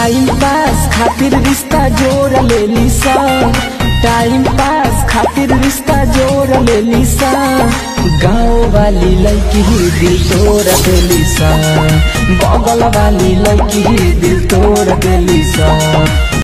Time pass खातिर रिश्ता जोड़ लेली सा, टाइम पास खातिर रिश्ता जोड़ लेली सा। गाँव वाली लड़की ही दिल तोड़ देली सा, बगल वाली लड़की ही दिल तोड़ देली सा।